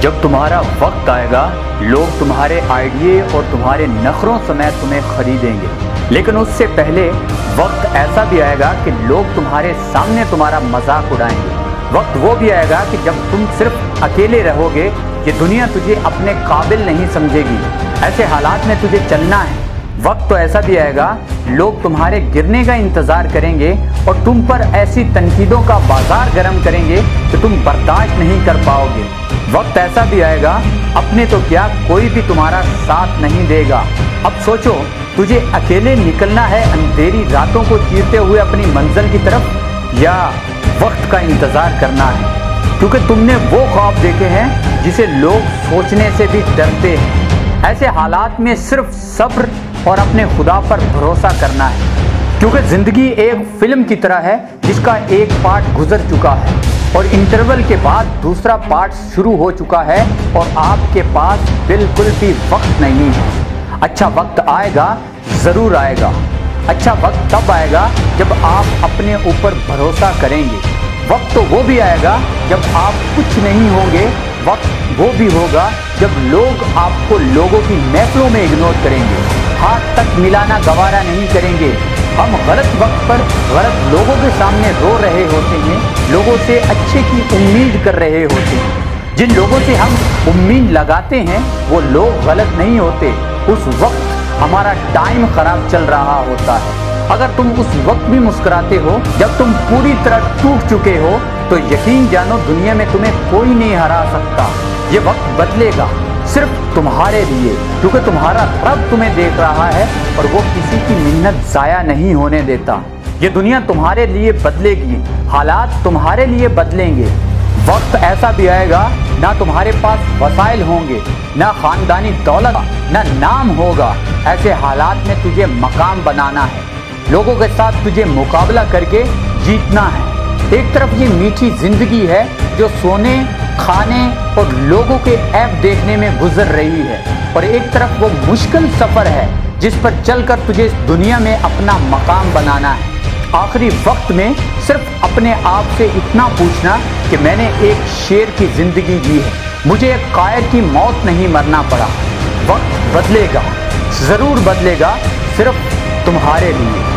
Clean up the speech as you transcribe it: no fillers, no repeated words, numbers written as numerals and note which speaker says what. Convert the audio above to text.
Speaker 1: जब तुम्हारा वक्त आएगा लोग तुम्हारे आइडिये और तुम्हारे नखरों समेत तुम्हें खरीदेंगे, लेकिन उससे पहले वक्त ऐसा भी आएगा कि लोग तुम्हारे सामने तुम्हारा मजाक उड़ाएंगे। वक्त वो भी आएगा कि जब तुम सिर्फ अकेले रहोगे, ये दुनिया तुझे अपने काबिल नहीं समझेगी। ऐसे हालात में तुझे चलना है। वक्त तो ऐसा भी आएगा लोग तुम्हारे गिरने का इंतजार करेंगे और तुम पर ऐसी तनकीदों का बाजार गर्म करेंगे कि तुम बर्दाश्त नहीं कर पाओगे। वक्त ऐसा भी आएगा अपने तो क्या कोई भी तुम्हारा साथ नहीं देगा। अब सोचो, तुझे अकेले निकलना है अंधेरी रातों को चीरते हुए अपनी मंजिल की तरफ, या वक्त का इंतजार करना है, क्योंकि तुमने वो ख्वाब देखे हैं जिसे लोग सोचने से भी डरते हैं। ऐसे हालात में सिर्फ सब्र और अपने खुदा पर भरोसा करना है, क्योंकि जिंदगी एक फिल्म की तरह है जिसका एक पार्ट गुजर चुका है और इंटरवल के बाद दूसरा पार्ट शुरू हो चुका है और आपके पास बिल्कुल भी वक्त नहीं है। अच्छा वक्त आएगा, जरूर आएगा। अच्छा वक्त तब आएगा जब आप अपने ऊपर भरोसा करेंगे। वक्त तो वो भी आएगा जब आप कुछ नहीं होंगे। वक्त वो भी होगा जब लोग आपको लोगों की महफिलों में इग्नोर करेंगे, हाथ तक मिलाना गवारा नहीं करेंगे। हम गलत वक्त पर गलत लोगों के सामने रो रहे होते हैं, लोगों से अच्छे की उम्मीद कर रहे होते हैं। जिन लोगों से हम उम्मीद लगाते हैं वो लोग गलत नहीं होते। उस वक्त हमारा टाइम खराब चल रहा होता है। अगर तुम उस वक्त भी मुस्कुराते हो जब तुम पूरी तरह टूट चुके हो, तो यकीन जानो दुनिया में तुम्हें कोई नहीं हरा सकता। ये वक्त बदलेगा सिर्फ तुम्हारे लिए, क्योंकि तुम्हारा रब तुम्हें देख रहा है और वो किसी की मेहनत जाया नहीं होने देता। ये दुनिया तुम्हारे लिए बदलेगी, हालात तुम्हारे लिए बदलेंगे। वक्त ऐसा भी आएगा ना तुम्हारे पास वसाइल होंगे, ना खानदानी दौलत, ना नाम होगा। ऐसे हालात में तुझे मकाम बनाना है, लोगों के साथ तुझे मुकाबला करके जीतना है। एक तरफ ये मीठी जिंदगी है जो सोने, खाने और लोगों के ऐब देखने में गुजर रही है, और एक तरफ वो मुश्किल सफर है जिस पर चलकर तुझे इस दुनिया में अपना मकाम बनाना है। आखिरी वक्त में सिर्फ अपने आप से इतना पूछना कि मैंने एक शेर की जिंदगी जी है, मुझे एक कायर की मौत नहीं मरना पड़ा। वक्त बदलेगा, जरूर बदलेगा, सिर्फ तुम्हारे लिए।